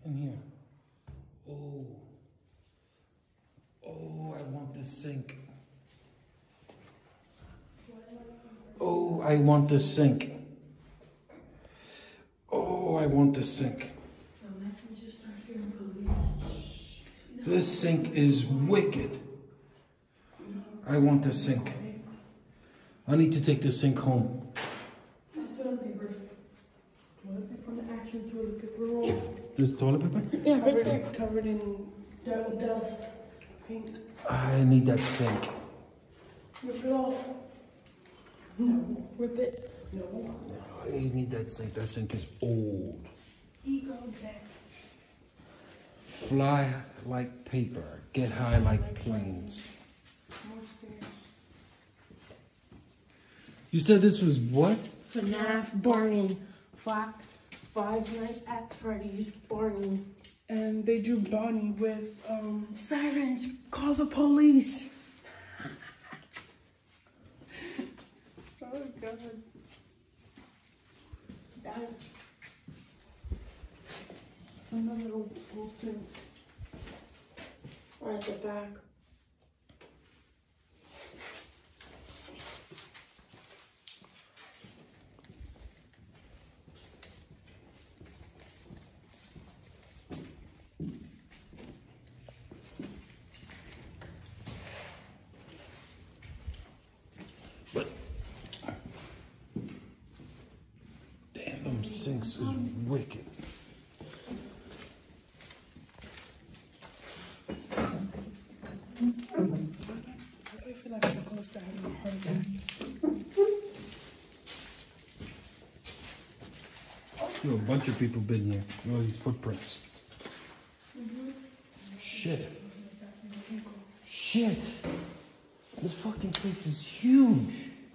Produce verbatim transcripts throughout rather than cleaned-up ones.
in here? Oh. Oh, I want this sink. Oh, I want this sink. Oh, I want this sink. This sink is wicked. I want this sink. I need to take this sink home. Toilet paper. Toilet paper on the actual toilet paper roll. This toilet paper? Yeah, right there. Covered in dust. Paint. I need that sink. Rip it off. No. Rip it. No. I need that sink. That sink is old. Ego death. Fly like paper. Get high like planes. You said this was what? FNAF Barney. Five, Five Nights at Freddy's Barney. And they drew Bonnie with um sirens. Call the police. Oh God. That. Another little poster. Right at the back. But damn, them sinks is wicked. I feel like I'm close to having a heart attack. You know, a bunch of people been here. Look at all these footprints. Mm-hmm. Shit. Shit. This fucking place is huge.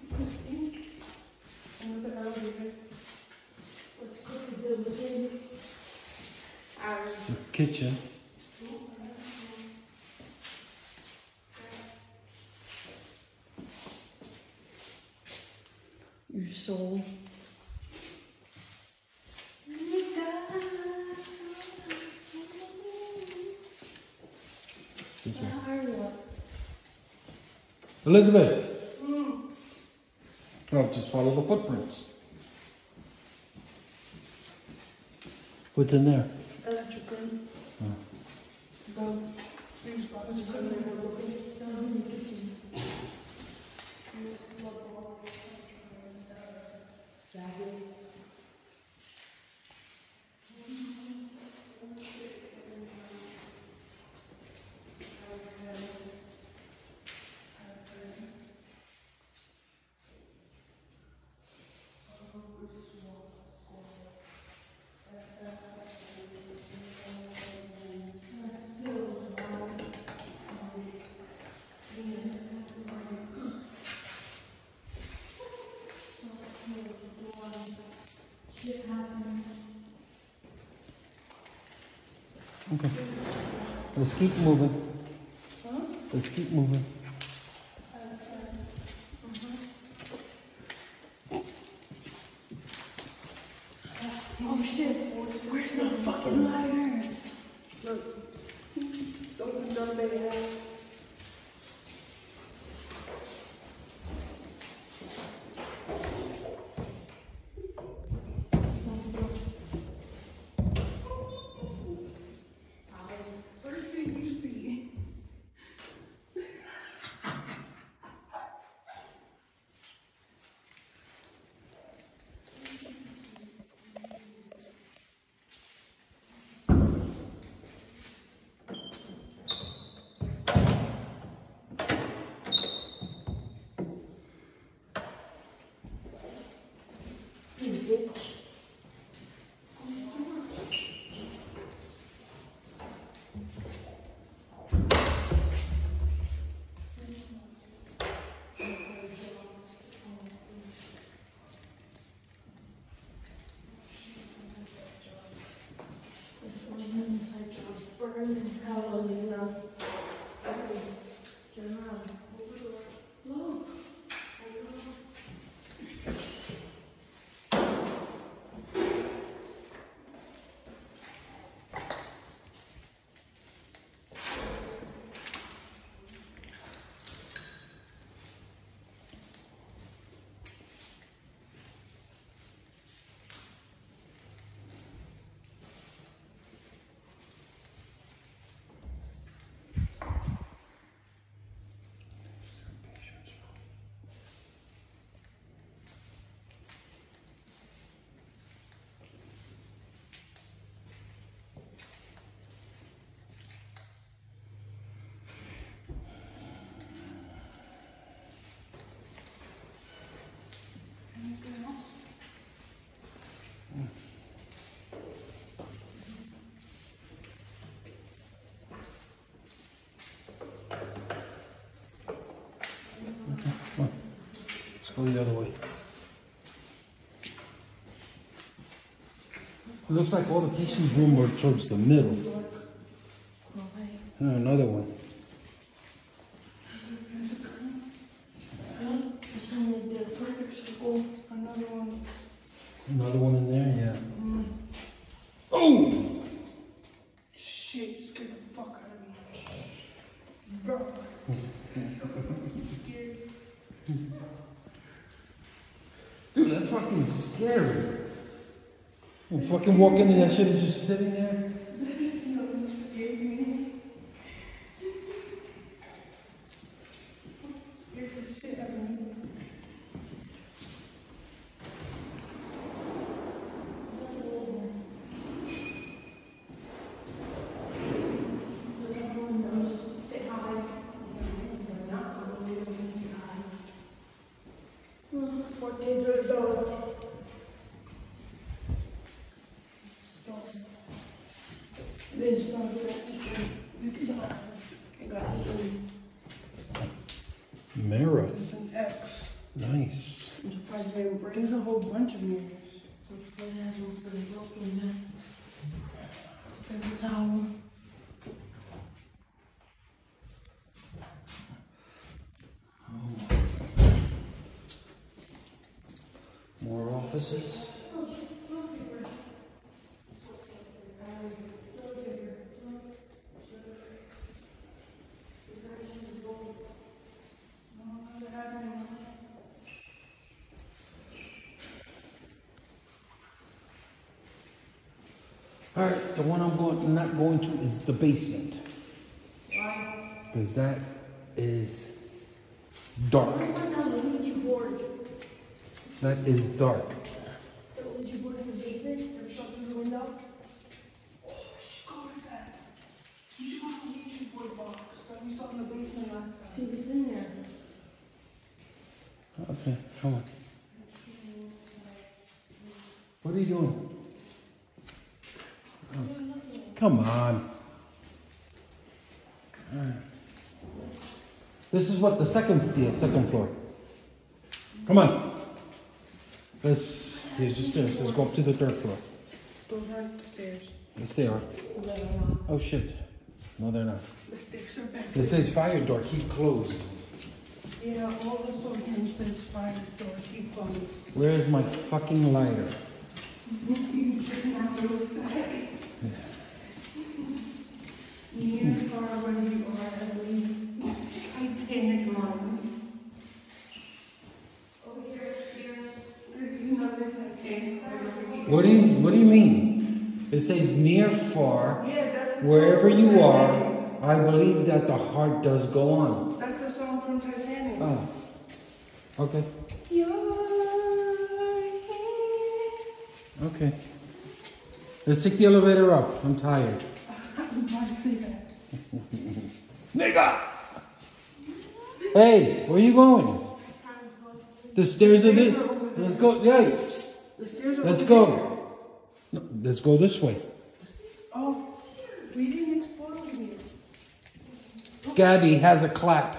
Another elevator. Let's go to the living. It's a kitchen. Your soul. This one. Elizabeth. Mm. Oh, just follow the footprints. What's in there? Electrical. Oh. Go. Three spots. Down in the kitchen. Okay. Let's keep moving. Huh? Let's keep moving. Oh shit, where's the fucking lighter? Look, something done by the house. First thing you see. Bitch. Burn hallelujah. Turn around. Look. Go the other way. It looks like all the patients' room are towards the middle. Oh, another one. Another one. Another one in there, yeah. Mm. Oh! Shit, scared the fuck out of me. Bro. Dude, that's fucking scary. You fucking walk in and that shit is just sitting there. Mirror. There's an X. Nice. I'm surprised they didn't break. There's a whole bunch of mirrors. I'm surprised it hasn't been broken yet. There's a towel. Oh. More offices. All right, the one I'm going, not going to is the basement. Why? Because that is dark. That is dark. The Ouija board in the basement? There's something in the window? Oh, you should go to that. You should go to the Ouija board box that we saw in the basement last time. See if it's in there. Okay, come on. What are you doing? Oh, come on. All right. This is what the second, yeah, second floor. Come on. Let's, here's the stairs. Let's go up to the third floor. Those aren't the stairs. Yes, they are. No, they're not. Oh, shit. No, they're not. The stairs are back. It says fire door, keep closed. Yeah, all this door here says fire door, keep closed. Where's my fucking lighter? You should not do that. Near far where you are, I believe. Titanic lungs. Over here, upstairs. There's another Titanic lung. What do you, what do you mean? It says near, far, yeah, that's the wherever song you from are, Titanic. I believe that the heart does go on. That's the song from Titanic. Oh, okay. You're here. Okay. Let's take the elevator up. I'm tired. I was about to say that. Nigga! Hey, where are you going? The stairs are this. Let's go. Yeah. The stairs are Let's over go. there. No, let's go this way. Oh, we didn't explore here. Gabby has a clap.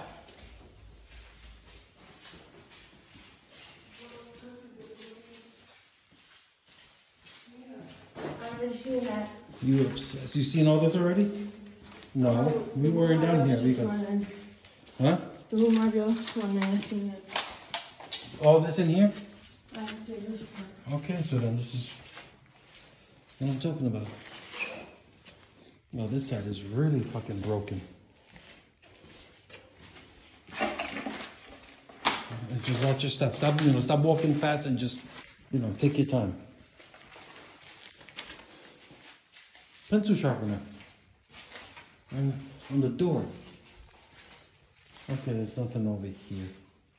I've already seen that. You obsessed. You seen all this already? No, we weren't down here because. Huh? The room I just one I've seen it. All this in here? I have to say this part. Okay, so then this is what I'm talking about. Well, this side is really fucking broken. Just watch your step. Stop, you know, stop walking fast and just, you know, take your time. Pencil sharpener. And on the door. Okay, there's nothing over here.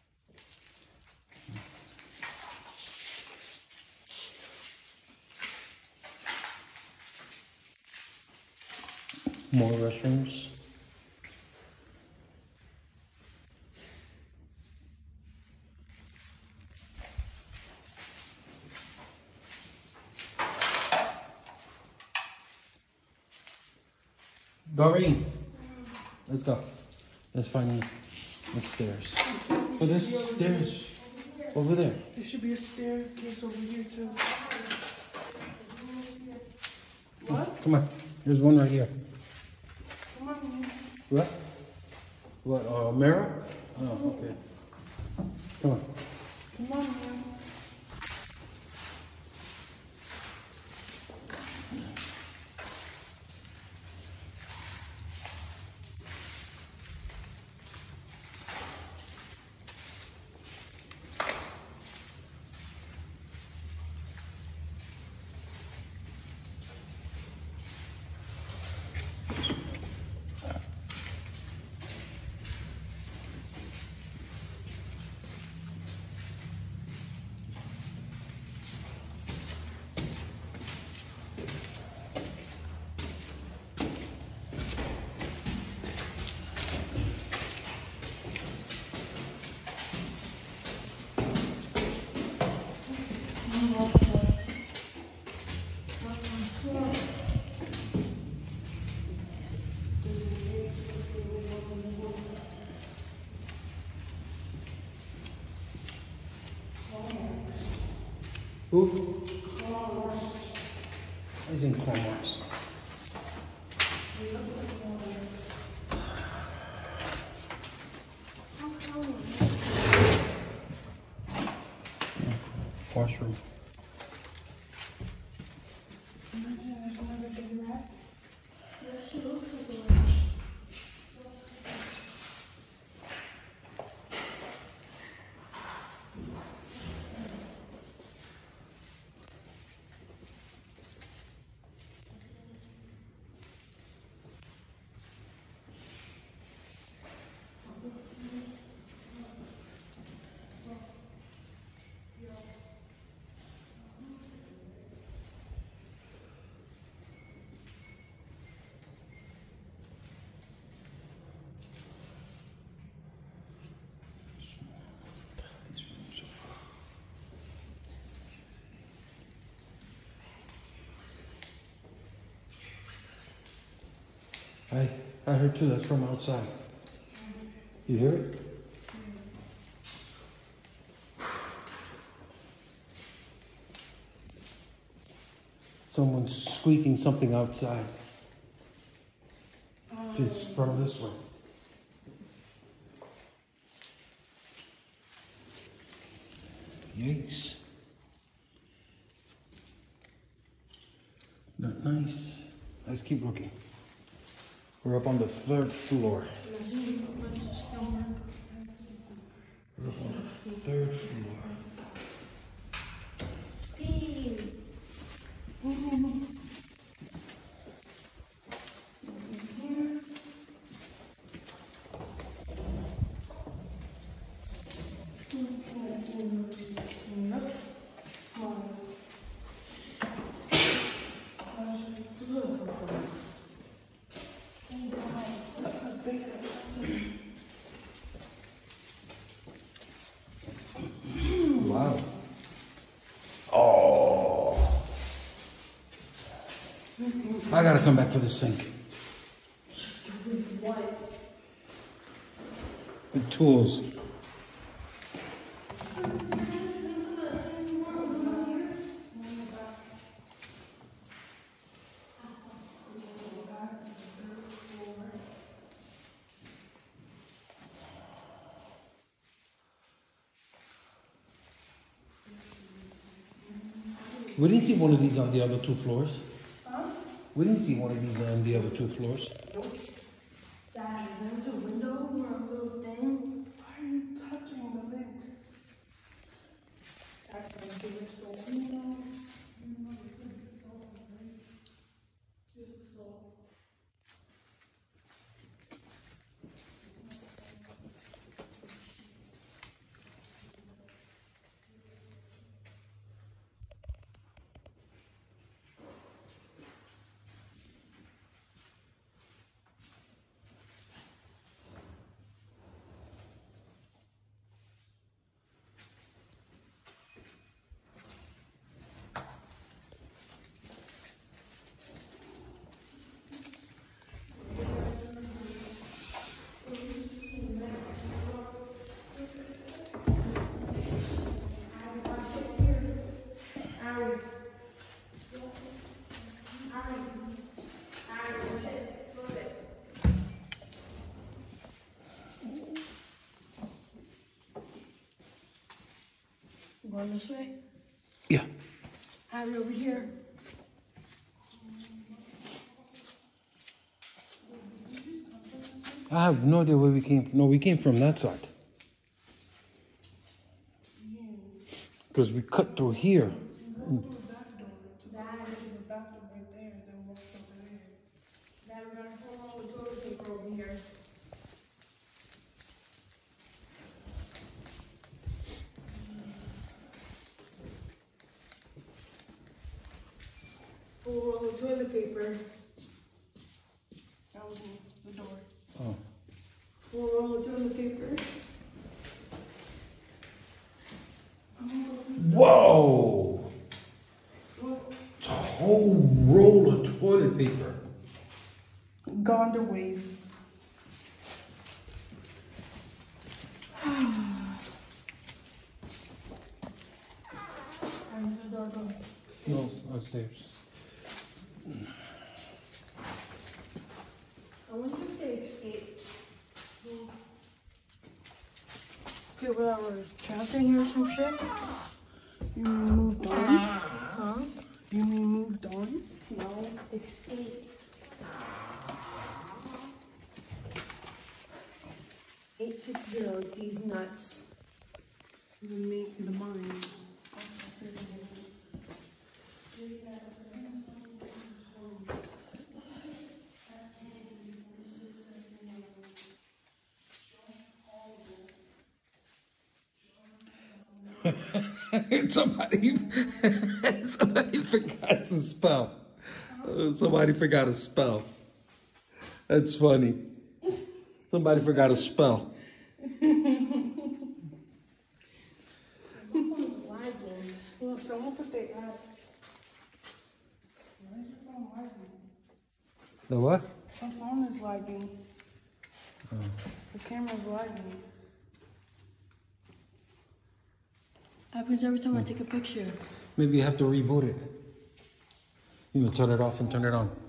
More restrooms. Doreen, let's go. Let's find the stairs. Oh, there's stairs. Over there. There should be a staircase over here too. What? Come on. There's one right here. Come on. What? What? Uh, mirror? Oh, okay. Come on. Come on, man. Who? He's in Cornwalls. Washroom. Imagine there's another big rat. Yeah, she looks like a rat. I, I heard too, that's from outside. You hear it? Someone's squeaking something outside. See, it's from this way. Yikes. Not nice. Let's keep looking. We're up on the third floor. We're up on the third floor. Wow. Oh. I gotta come back for the sink. The tools. We didn't see one of these on the other two floors. Huh? We didn't see one of these on the other two floors. Nope. Dad, there's a window or a little thing. Why are you touching the lid? That's gonna give us the window. Going this way? Yeah. Have it over here. I have no idea where we came from. No, we came from that side. Because we cut through here. Go through that door. To that to the bathroom right there. Then walk over there. Now we got a whole roll of toilet paper over here. Full roll of toilet paper. That was me, the door. Oh. Full roll of toilet paper. Whoa! What? A whole roll of toilet paper. Gone to waste. And the door goes. No, upstairs. I wonder if they escaped. Feel that was trapped in here or some shit? You mean moved on? Huh? You mean moved on? No, escaped. eight six zero, these nuts. The main, the mines. somebody, somebody forgot to spell. Uh, somebody forgot to spell. That's funny. Somebody forgot to spell. Well, someone put their app. Why is your phone lagging? The what? My phone is lagging. Oh. The camera's lagging. Happens every time I take a picture. Maybe you have to reboot it. You know, turn it off and turn it on.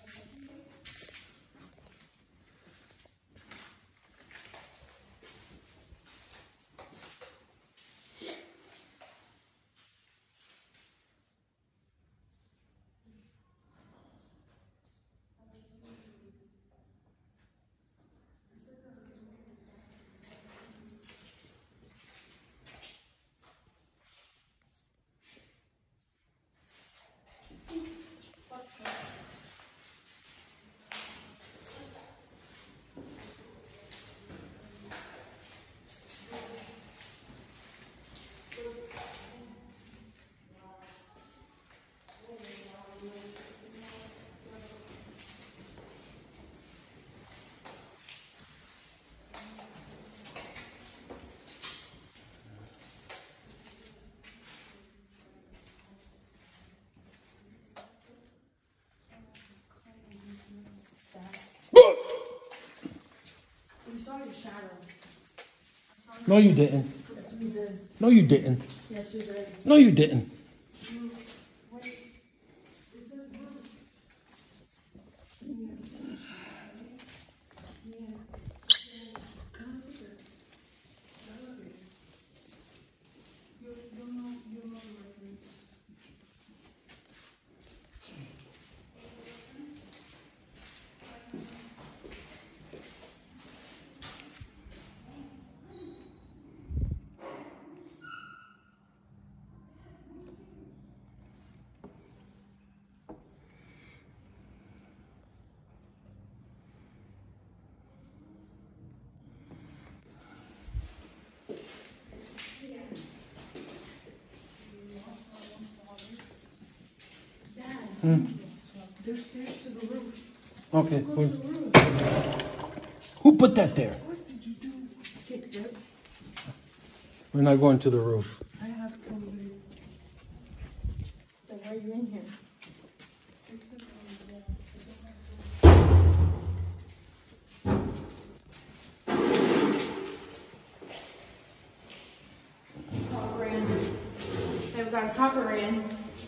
You saw your shadow. No, you didn't. Yes, we did. No, you didn't. Yes, we did. No, you didn't. Mm. There's stairs to the roof. Okay. Go Who, to the roof. who put that there? What did you do? Kicked it. We're not going to the roof. I have COVID. Then why are you in here? Copper in. They've got a copper in.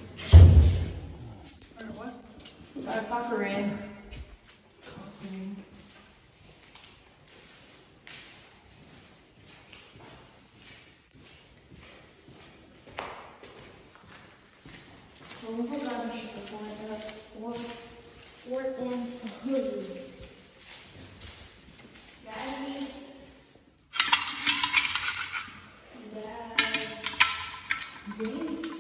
What? Got a copper in. Copper in. Daddy. Dad. Wait.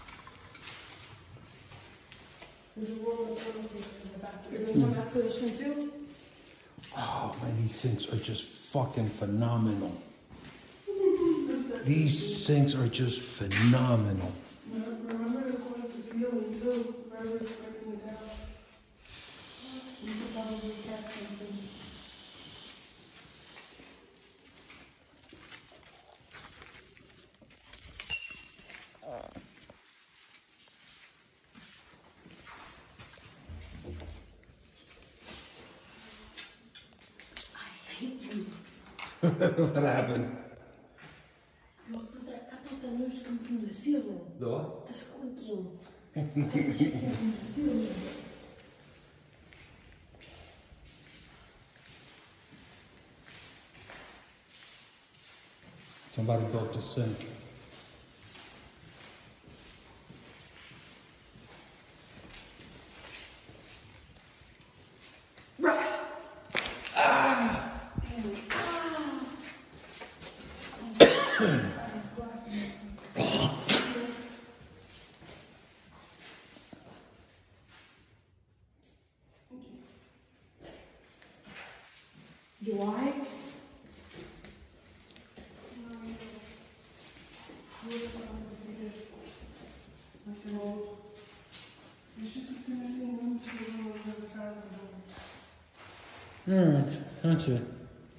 There's a roll of furniture in the back. You're gonna come back for this one too? Oh man, these sinks are just fucking phenomenal. These sinks are just phenomenal. Remember to go to the ceiling too, wherever it's breaking it down. You could probably catch something. I hate you. What happened? Look at that. I thought that noise came from the ceiling. The what? The squeaking. I thought that shit came from the ceiling. Somebody broke the sink. Do I? Hmm, aren't you?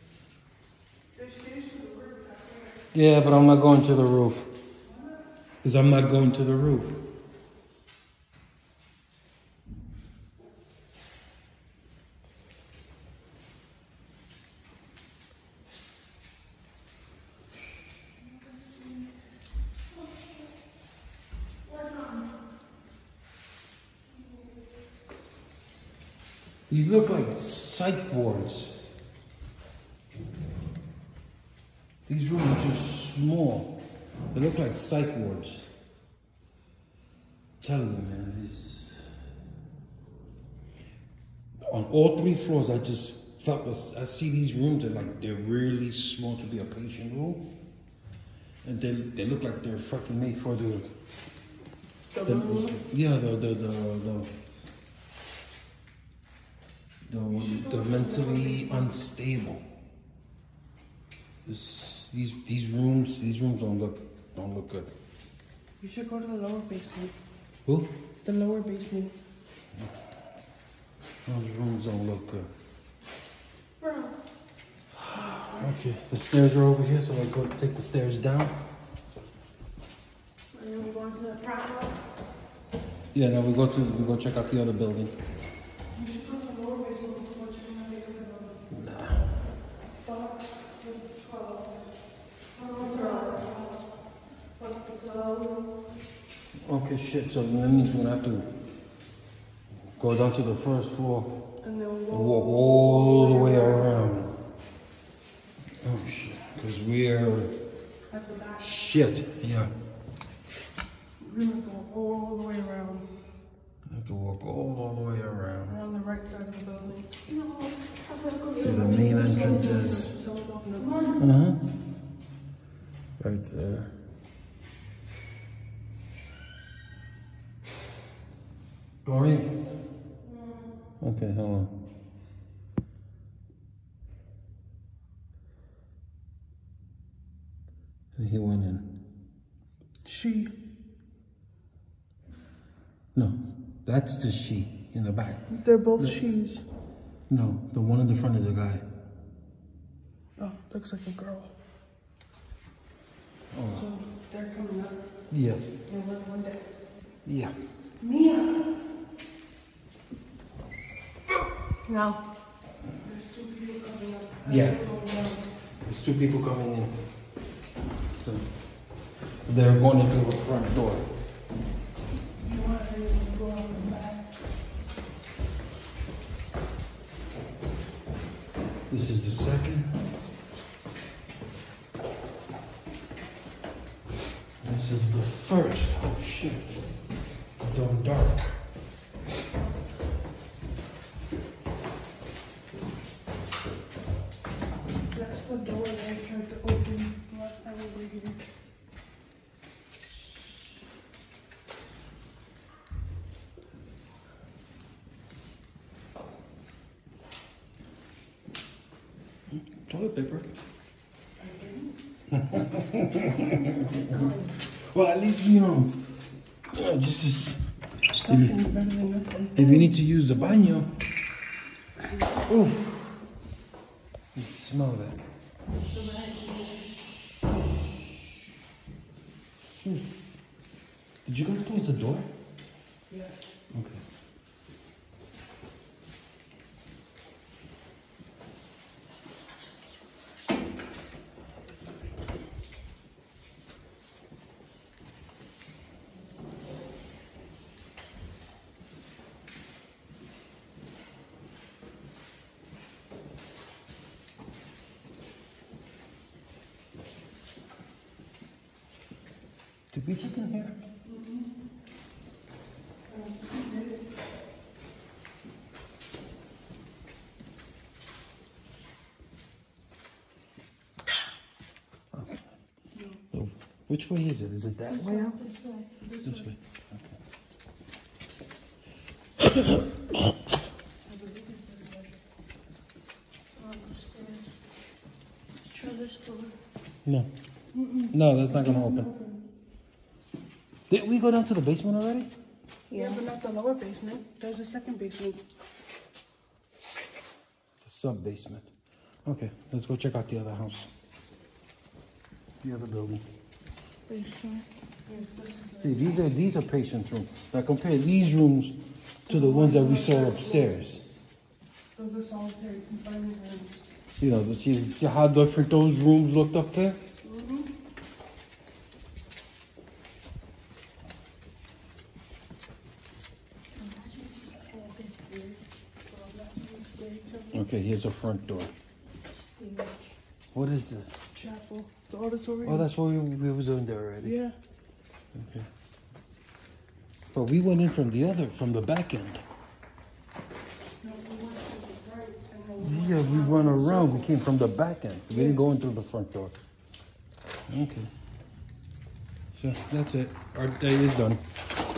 Yeah, but I'm not going to the roof. Because I'm not going to the roof. These look like psych wards. These rooms are just small. They look like psych wards. I'm telling you, man, these... On all three floors, I just felt this. I see these rooms, they're like, they're really small to be a patient room. And they, they look like they're fucking made for the... the yeah, the, the, the, the The, the mentally unstable. This, these these rooms these rooms don't look don't look good. You should go to the lower basement. Who? The lower basement. Those rooms don't look good. Bro. Okay, the stairs are over here, so I go take the stairs down. And then we're going to the front house. Yeah, then we go to we go check out the other building. You should go to the lower basement before checking out the other building. Nah. Fuck the twelve. Fuck the twelve. Okay, shit. So that means we're gonna have to go down to the first floor And then and we'll walk all the way around. Oh shit! Because we're at the back. shit. Yeah. We're gonna go all the way around. I have to walk all the way around. Around the right side of the building. No, I gotta go See, the main entrance is Someone's opening. uh-huh. Right there. Doreen? Okay, hold on. And he went in. She. No, that's the she in the back. They're both she's. No, the one in the front is a guy. Oh, looks like a girl. Oh. So they're coming up. Yeah. And one one day. Yeah. Mia. Now. There's two people coming up. Yeah. There's two people coming in. So they're going into the front door. You want to go out the back? This is the second. This is the first. Oh shit. It's going dark. toilet paper. Well, at least, you know, you know just as, Something's better than nothing. if you need to use the baño, oof, you smell that. Oof. Did you guys close the door? Yes. Okay. Did we check in here? Oh, which way is it? Is it that This way way, out? this way, this, This way. way. I believe it's this way. On the stairs. Let's try this door. No. Mm-mm. No, that's not gonna open. Did we go down to the basement already? Yeah, but not the lower basement. There's a second basement. The sub basement. Okay, let's go check out the other house. The other building. Basement. See, these are these are patients' rooms. Now compare these rooms to the ones that we saw upstairs. Those are solitary confinement rooms. You know, see, see how different those rooms looked up there? Mm-hmm. Okay, here's a front door. What is this? Chapel. The auditorium. Oh, that's what we, we was in there already. Yeah. Okay. But we went in from the other, from the back end. No, we went to the right and then we Yeah, we went around. We came from the back end. We didn't go in through the front door. Okay. So that's it. Our day is done.